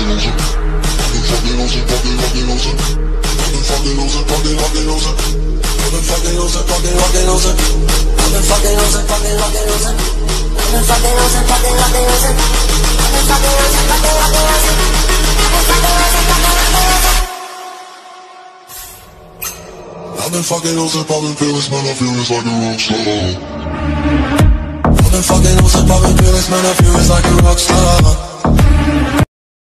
I've been fucking hoes and popping pills, man, I feel it's like a rock star. I've been fucking hoes and popping pills, man, I feel it's like a rock star.